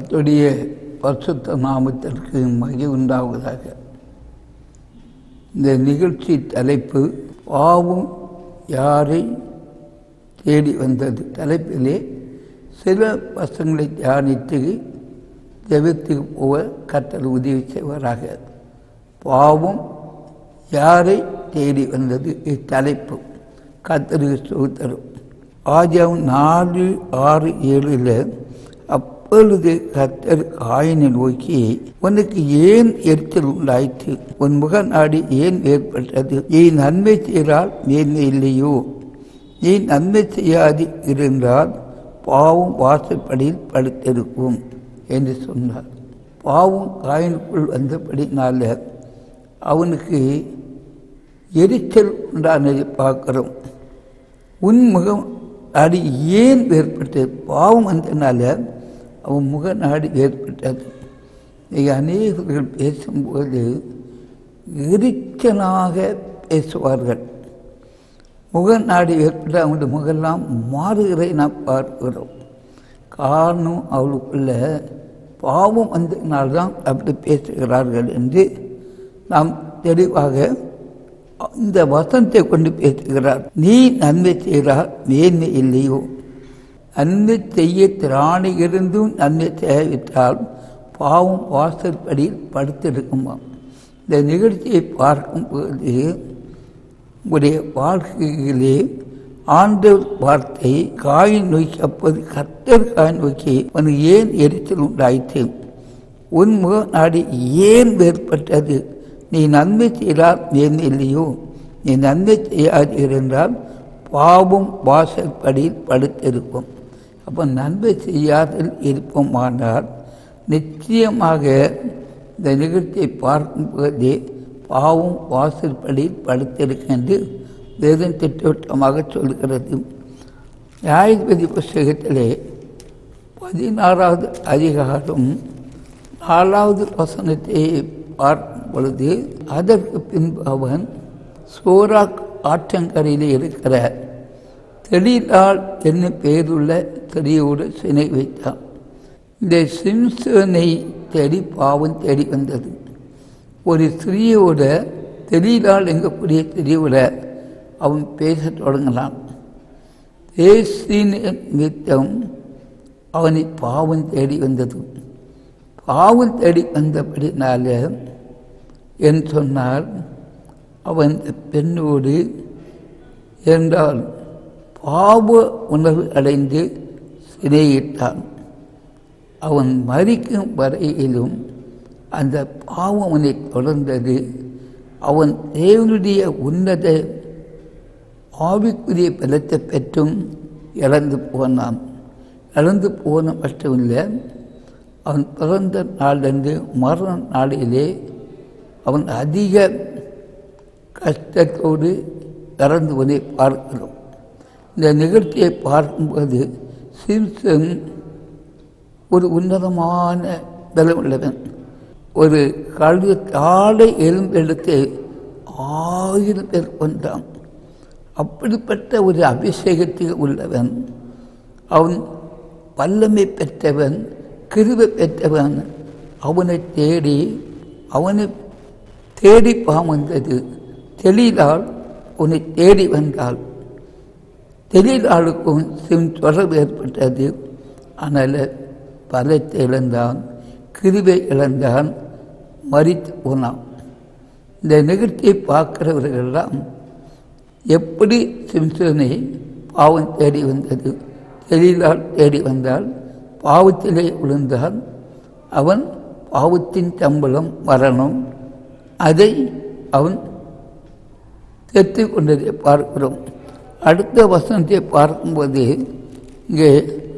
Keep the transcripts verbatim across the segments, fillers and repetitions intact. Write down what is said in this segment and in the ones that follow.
கர்த்தருடைய பரிசுத்த நாமத்திற்கு மகிமை உண்டாவதாக. இந்த நிகழ்ச்சி தலைப்பு பாவம் யாரை தேடி வந்தது. தலைப்பிலே சில வசங்களை தியானித்து ஜெபத்துக்கு போக கர்த்தர் உதவி செய்வாராக. பாவம் யாரை தேடி வந்தது இத்தலைப்பு. கர்த்தருக்கு ஸ்தோத்திரம். ஆதியாகமம் நாலு ஆறு ஏழில் அப்பொழுது கர்த்தர் காயினை நோக்கி, உனக்கு ஏன் எரிச்சல் உண்டாயிற்று? உன் முக நாடி ஏன் ஏற்பட்டது? நீ நன்மை செய்தால் மேன்மை இல்லையோ? நீ நன்மை செய்யாது இருந்தால் பாவம் வாசற்படியில் படுத்திருக்கும் என்று சொன்னார். பாவம் காயினுக்குள் வந்தபடினால அவனுக்கு எரிச்சல் உண்டானதை பார்க்கிறோம். உன் முகம் நாடி ஏன் ஏற்பட்டது? பாவம் வந்தனால அவன் முக நாடி ஏற்பட்டது. மிக அநேகர்கள் பேசும்போது எரிச்சலாக பேசுவார்கள். முக நாடி ஏற்பட்ட அவனுடைய முகெல்லாம் மாறுகிறதை நாம் பார்க்கிறோம். காரணம் அவளுக்குள்ள பாவம் வந்ததினால்தான் அப்படி பேசுகிறார்கள் என்று நாம் தெளிவாக இந்த வசனத்தை கொண்டு பேசுகிறார். நீ நன்மை செய்கிறார் மேன்மை இல்லையோ? நன்மை செய்ய திராணி இருந்தும் நன்மை செய்யவிட்டால் பாவம் வாசற்படியில் படுத்திருக்குமா? இந்த நிகழ்ச்சியை பார்க்கும்போது உடைய வாழ்க்கையிலே ஆண்டவர் வார்த்தை காயின் நோக்கி, அப்போது கர்த்தர் காயின் நோக்கி, உனக்கு ஏன் எரிச்சல் உண்டாயிற்று? உன் முக நாடி ஏன் ஏற்பட்டது? நீ நன்மை செய்தால் மேன்மை இல்லையோ? நீ நன்மை செய்யாது இருந்தால் பாவம் வாசற்படியில் படுத்திருக்கும். அப்போ நன்மை செய்யாமல் இருப்போமானால் நிச்சயமாக இந்த நிகழ்ச்சியை பார்க்கும்போதே பாவம் வாசற்படியில் படுத்திருக்கும் என்று வேதம் திட்டவட்டமாக சொல்கிறது. நியாயாதிபதி புஸ்தகத்திலே பதினாறாவது அதிகாரம் நாலாவது வசனத்தை பார்க்கும் பொழுது, அதற்கு பின்பு அவன் சோராக் ஆற்றங்கரையில் இருக்கிற தெளிலால் என்னும் பெயருள்ள ஸ்திரீயோடு சினை வைத்தான். இந்த சிம்சனை தேடி பாவம் தேடி வந்தது. ஒரு ஸ்திரீயோட தெளிலால் எங்கக்கூடிய ஸ்திரீயோட அவன் பேச தொடங்கலாம். பேசின நிமித்தம் அவனை பாவம் தேடி வந்தது. பாவம் தேடி வந்தபடினால என்று சொன்னால் அவன் பெண்ணோடு என்றால் பாவ உணர்வு அடைந்து சிறையிட்டான். அவன் மரிக்கும் வரையிலும் அந்த பாவம் அவனை தொடர்ந்தது. அவன் தேவனுடைய உன்னத ஆவிக்குரிய பலத்தை பெற்றும் இழந்து போனான். இழந்து போன மட்டுமில்லை, அவன் பிறந்த நாளிலிருந்து மரண நாளிலே அவன் அதிக கஷ்டத்தோடு இறந்துவதை பார்க்கிறோம். இந்த நிகழ்ச்சியை பார்க்கும்போது சிம்சன் ஒரு உன்னதமான பலம் உள்ளவன். ஒரு கழுகு தாழை எலும்பெடுத்து ஆயிரம் பேர் கொண்டான். அப்படிப்பட்ட ஒரு அபிஷேகத்தில் உள்ளவன். அவன் வல்லமை பெற்றவன், கிருபை பெற்றவன். அவனை தேடி அவனை தேடி பாவம் வந்தது. தெளிலால் உன்னை தேடி வந்தாள். தெளிலாளுக்கும் சிம் தொடர்பு ஏற்பட்டது. ஆனால் பலத்தை இழந்தான், கிருபை இழந்தான், மரித்து போனான். இந்த நிகழ்ச்சியை பார்க்கிறவர்களெல்லாம் எப்படி சிம்சனை பாவம் தேடி வந்தது? தெளிலால் தேடி வந்தால் பாவத்திலே விழுந்தால் அவன் பாவத்தின் சம்பளம் மரணம். அதை அவன் தெரிந்து கொண்டதை பார்க்கிறோம். அடுத்த வசனத்தை பார்க்கும்போது இங்கே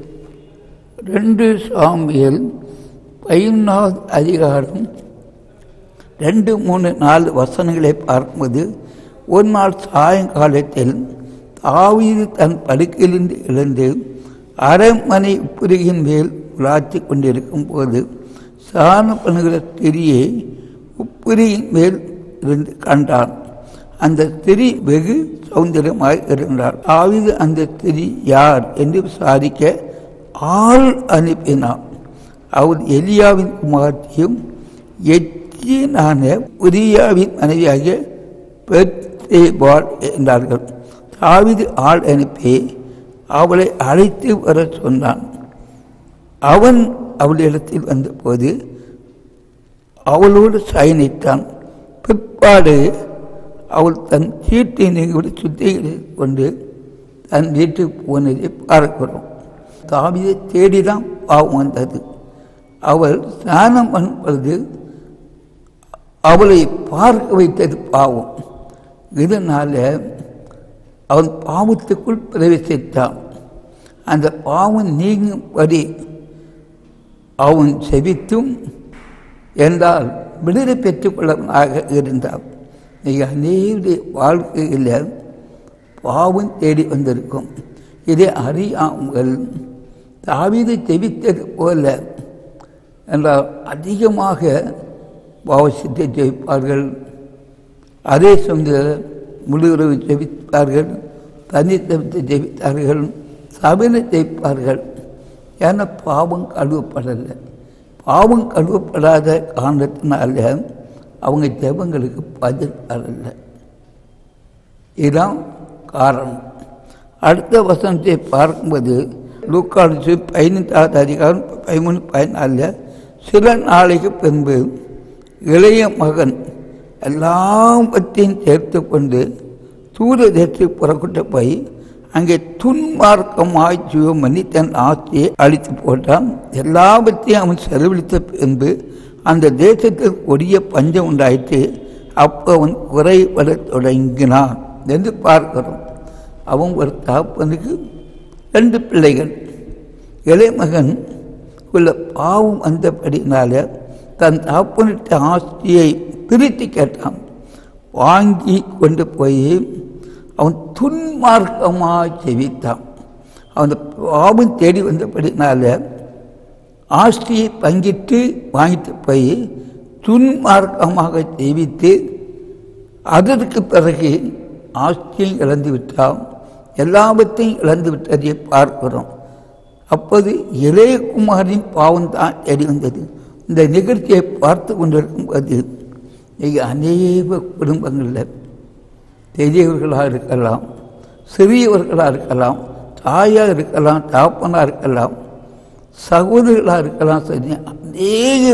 ரெண்டு சாமுவேல் பதினொன்றாவது அதிகாரம் ரெண்டு மூணு நாலு வசனங்களை பார்க்கும்போது, ஒரு நாள் சாயங்காலத்தில் தாவீது தன் படுக்கையிலிருந்து எழுந்து அரண்மனை உப்புரியின் மேல் உலாத்தி கொண்டிருக்கும் போது சாணம் பண்ணுகிற ஸ்திரியை உப்புரியின் மேல் இருந்து கண்டான். அந்த ஸ்திரீ வெகு சௌந்தரியமாய் இருந்தார். தாவீது அந்த ஸ்திரீ யார் என்று விசாரிக்க ஆள் அனுப்பினான். அவர் எலியாவின் குமாரத்தையும் எத்தியனான உரியாவின் மனைவியாகிய பெத்சேபாள் என்றார்கள். தாவீது ஆள் அனுப்பி அவளை அழைத்து வர சொன்னான். அவன் அவளிடத்தில் வந்தபோது அவளோடு சயனித்தான். பிற்பாடு அவள் தன் சீட்டை நீங்கி சுத்திகரித்து கொண்டு தன் வீட்டுக்கு போனதை பார்க்கிறோம். தாவீதை தேடிதான் பாவம் வந்தது. அவள் ஸ்நானம் பண்ணுவது அவளை பார்க்க வைத்தது பாவம். இதனால அவன் பாவத்துக்குள் பிரவேசித்தான். அந்த பாவம் நீங்கும்படி அவன் செபித்தும் என்றால் விடுதலை பெற்றுக்கொள்ளவனாக இருந்தான். மிக அநேக வாழ்க்கையில் பாவம் தேடி வந்திருக்கும். இதை அறியாமல் தாவீது ஜெபித்தது போல என்றால் அதிகமாக பாவத்தை ஜெபிப்பார்கள். அதே சமயத்தில் முழுவதும் ஜெபிப்பார்கள், தனித்தவத்தை ஜெபித்தார்கள், சபையை ஜெயிப்பார்கள். ஏன்னா பாவம் கழுவப்படலை. பாவம் கழுவப்படாத காரணத்தினால அவங்க ஜெபங்களுக்கு பதில் வரல. இதுதான் காரணம். அடுத்த வசனத்தை பார்க்கும்போது லூக்காசு பதினைந்தாவது அதிகாரம் பதிமூணு பதினாலில் சில நாளைக்கு பின்பு இளைய மகன் எல்லாவற்றையும் சேர்த்து கொண்டு தூரதேசத்துக்கு புறப்பட்டு போய் அங்கே துன்மார்க்கமாய் ஜீவம் பண்ணி தன் ஆசையை அழித்து போட்டான். எல்லாவற்றையும் அவன் செலவழித்த பின்பு அந்த தேசத்தில் கொடிய பஞ்சம் உண்டாயிற்று. அப்போ அவன் குறைபட தொடங்கினான் என்று பார்க்கிறோம். அவன் ஒரு தகப்பனுக்கு ரெண்டு பிள்ளைகள். இளைமகன் உள்ள பாவம் வந்தபடினால தன் தகப்பனிட்ட ஆஸ்தியை பிரித்து கேட்டான். வாங்கி கொண்டு போய் அவன் துன்மார்க்கமாக செவித்தான். அவன் பாவம் தேடி வந்தபடினால ஆஸ்தியை பங்கிட்டு வாங்கிட்டு போய் துன்மார்க்கமாக செவித்து அதற்கு பிறகு ஆஸ்தியும் இழந்து விட்டான், எல்லாவற்றையும் இழந்து விட்டதை பார்க்கிறோம். அப்போது இளையகுமாரின் பாவம் தான் தேடி வந்தது. இந்த நிகழ்ச்சியை பார்த்து கொண்டிருக்கும் போது மிக அநேக குடும்பங்களில் பெரியவர்களாக இருக்கலாம், சிறியவர்களாக இருக்கலாம், தாயாக இருக்கலாம், தாப்பனாக இருக்கலாம், சகோதரிகளாக இருக்கலாம், சரி அநேக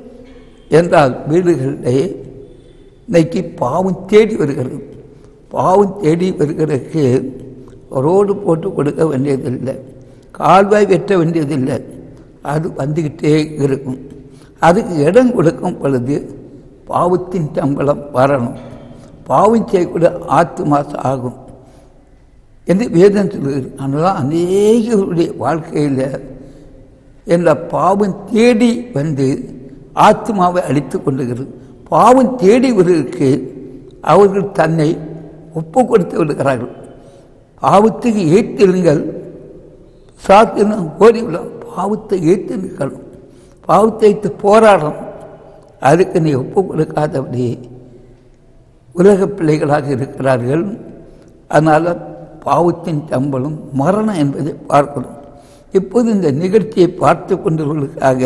என்றால் வீடுகளிலே இன்னைக்கு பாவம் தேடி வருகிறது. பாவம் தேடி வருகிறதுக்கு ரோடு போட்டு கொடுக்க வேண்டியதில்லை, கால்வாய் வெட்ட வேண்டியதில்லை, அது வந்துக்கிட்டே இருக்கும். அதுக்கு இடம் கொடுக்கும் பொழுது பாவத்தின் சம்பளம் வரணும், பாவம் செய்யக்கூட ஆத்துமா ஆகும் என்று வேதம் சொல்லுகிறது. அதனால் அநேகருடைய வாழ்க்கையில் என்ற பாவம் தேடி வந்து ஆத்மாவை அழித்து கொண்டுகிறது. பாவம் தேடி வருவதற்கு அவர்கள் தன்னை ஒப்பு கொடுத்து விடுகிறார்கள். பாவத்துக்கு ஏற்றிருங்கள், சாத்திரம் ஓடிவிடும். பாவத்தை ஏற்று நிற்கணும், பாவத்தை ஏற்று போராடணும். அதுக்கு நீ ஒப்பு கொடுக்காதபடி உலக பிள்ளைகளாக இருக்கிறார்கள். அதனால் பாவத்தின் சம்பளம் மரணம் என்பதை பார்க்கணும். இப்போது இந்த நிகழ்ச்சியை பார்த்து கொண்டவர்களுக்காக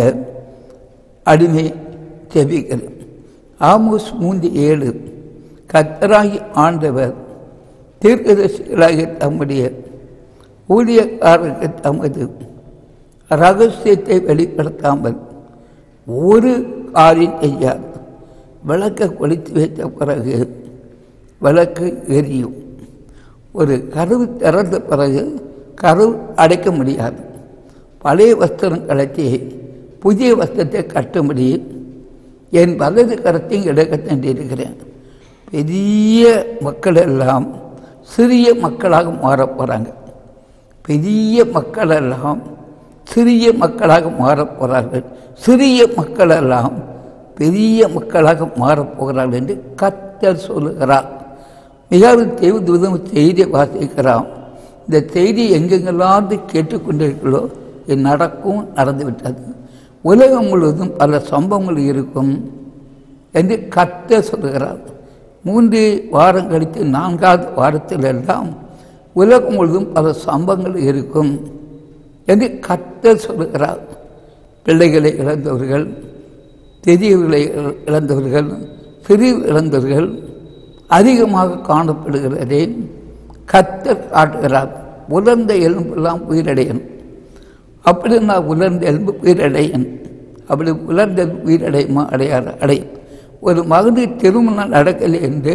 அடிமை செபிக்கிறேன். ஆமோஸ் மூன்று ஏழு கர்த்தராகி ஆண்டவர் தீர்க்கதரிசிகளாகிய தம்முடைய ஊழியக்காரருக்கு தமது ரகசியத்தை வெளிப்படுத்தாமல் ஒரு காரியம் செய்யார். விளக்கை கொளுத்தி வைத்த பிறகு விளக்கு எரியும். ஒரு கதவு திறந்த பிறகு கதவு அடைக்க முடியாது. பழைய வஸ்திரம் கலத்தி புதிய வஸ்திரத்தை கட்டும்படி என் வலது கரத்தையும் இடக்க தண்டிருக்கிறேன். பெரிய மக்கள் எல்லாம் சிறிய மக்களாக மாறப் போகிறாங்க. பெரிய மக்களெல்லாம் சிறிய மக்களாக மாறப்போகிறார்கள். சிறிய மக்களெல்லாம் பெரிய மக்களாக மாறப்போகிறார்கள் என்று கர்த்தர் சொல்லுகிறார். மிகவும் தேவதூதம் செய்தியை வாசிக்கிறான். இந்த செய்தி எங்கெங்கெல்லாம் கேட்டுக்கொண்டிருக்கிறோ இது நடக்கும், நடந்துவிட்டது. உலகம் முழுவதும் பல சம்பவங்கள் இருக்கும் என்று கர்த்தர் சொல்லுகிறார். மூன்று வாரம் கழித்து நான்காவது வாரத்தில் எல்லாம் உலகம் முழுவதும் பல சம்பவங்கள் இருக்கும் என்று கர்த்தர் சொல்லுகிறார். பிள்ளைகளை இழந்தவர்கள், பெரியவர்களை இழந்தவர்கள், பிரிவு இழந்தவர்கள் அதிகமாக காணப்படுகிறதே. கர்த்தர் காட்டுகிறார், உலர்ந்த எலும்பெல்லாம் உயிரடையணும். அப்படி நான் உலர்ந்த எலும்பு உயிரடையன், அப்படி உலர்ந்த உயிரடையுமா அடையாறு அடையும். ஒரு மகனுக்கு திருமணம் நடக்கலை என்று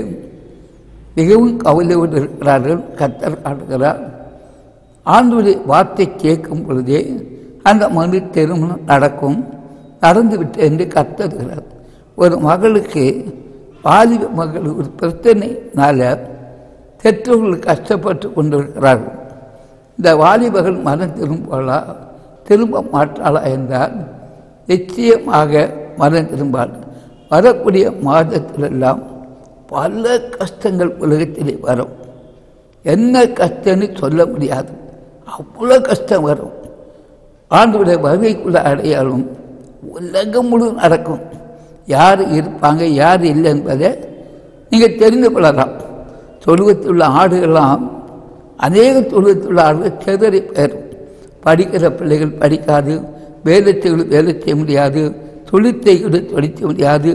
மிகவும் கவலையோடு இருக்கிறார்கள். கர்த்தர் காட்டுகிறார், ஆண்டவருடைய வார்த்தை கேட்கும் பொழுதே அந்த மகனுக்கு திருமணம் நடக்கும், நடந்துவிட்டு என்று கர்த்தருகிறார். ஒரு மகளுக்கு வாலிப மகள் ஒரு பிரச்சனைனால பெற்றோர்கள் கஷ்டப்பட்டு கொண்டிருக்கிறார்கள். இந்த வாலிபர்கள் மனம் திரும்பாளா திரும்ப மாட்டாளா என்றால் நிச்சயமாக மனம் திரும்பாள். வரக்கூடிய மாதத்திலெல்லாம் பல கஷ்டங்கள் உலகத்திலே வரும். என்ன கஷ்டம்னு சொல்ல முடியாது, அவ்வளோ கஷ்டம் வரும். ஆண்டவருடைய வருகைக்குள்ள அடையாளம் உலகம் முழுவதும் நடக்கும். யார் இருப்பாங்க யார் இல்லை என்பதை நீங்கள் தெரிந்து கொள்ளலாம். தொழுவத்தில் உள்ள ஆடுகள்லாம் அநேக தொழுவத்தில் உள்ள ஆடுகள் செதறி பெறும். படிக்கிற பிள்ளைகள் படிக்காது, வேலைத்தைகள் வேலை செய்ய முடியாது, தொழிற்சைகளை தொழிற்க முடியாது,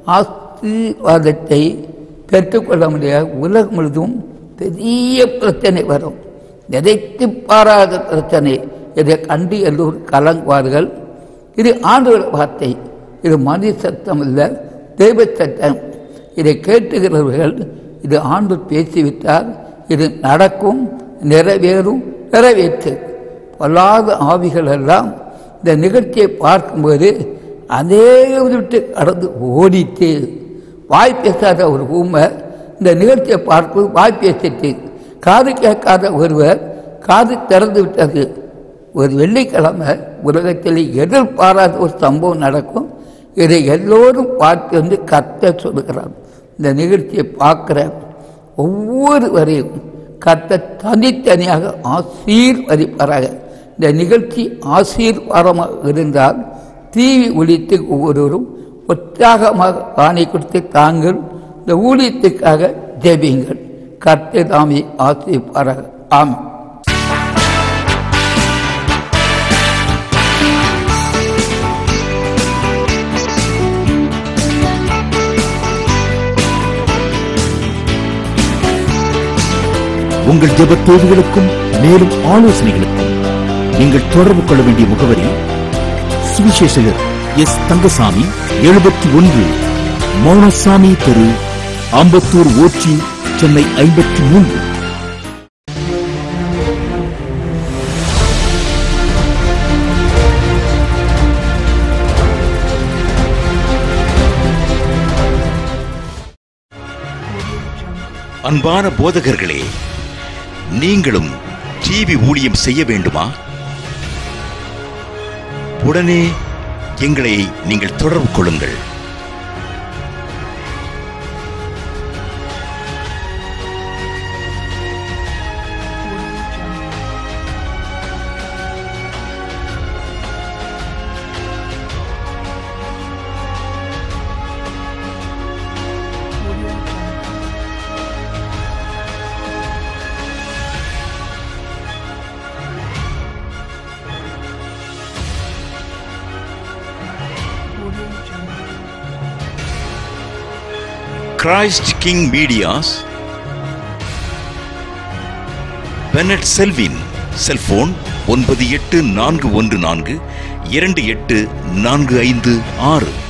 ஆசீர்வாதத்தை பெற்றுக்கொள்ள முடியாது. உலகம் முழுதும் பெரிய பிரச்சனை வரும், நினைத்து பாராத பிரச்சனை. இதை கண்டு எல்லோரும் கலங்குவார்கள். இது ஆண்டவருடைய வார்த்தை, இது மனித சத்தம் இல்லை, தெய்வ சட்டம். இதை கேட்டுகிறவர்கள் இது ஆண்டு பேசிவிட்டால் இது நடக்கும், நிறைவேறும், நிறைவேற்று. பொல்லாத ஆவிகள் எல்லாம் இந்த நிகழ்ச்சியை பார்க்கும்போது அநேகம் விட்டு கடந்து ஓடிட்டு, வாய் பேசாத ஒரு ஊமை இந்த நிகழ்ச்சியை பார்க்கும்போது வாய் பேசிட்டு, காது கேட்காத ஒருவர் காது திறந்து விட்டது. ஒரு வெள்ளிக்கிழமை உலகத்தில் எதிர்பாராத ஒரு சம்பவம் நடக்கும். இதை எல்லோரும் பார்த்து வந்து கர்த்தர் சொல்லுகிறார். இந்த நிகழ்ச்சியை பார்க்குற ஒவ்வொருவரையும் கர்த்தர் தனித்தனியாக ஆசீர்வதிப்பாராக. இந்த நிகழ்ச்சி ஆசீர்வாதமாக இருந்தால் டிவி ஒழித்து ஒவ்வொருவரும் உற்சாகமாக பாணி கொடுத்து தாங்கள் இந்த ஊழியத்துக்காக ஜெபியுங்கள். கர்த்தர் தாமே ஆசீர்வாராக. ஆம். உங்கள் ஜெப தேவைகளுக்கும் மேலும் ஆலோசனைகளுக்கும் நீங்கள் தொடர்பு கொள்ள வேண்டிய முகவரி: சுவிசேஷகர் எஸ் தங்கசாமி, எழுபத்தி ஒன்று மௌனசாமி தெரு, ஆம்பத்தூர், ஓச்சி, சென்னை ஐம்பத்தி மூன்று. அன்பான போதகர்களே, நீங்களும் டிவி ஊழியம் செய்ய வேண்டுமா? உடனே எங்களை நீங்கள் தொடர்பு கொள்ளுங்கள். Christ King Medias, Bennet Selvin, cellphone ஒன்பது எட்டு நான்கு ஒன்று நான்கு இரண்டு எட்டு நான்கு ஐந்து ஆறு.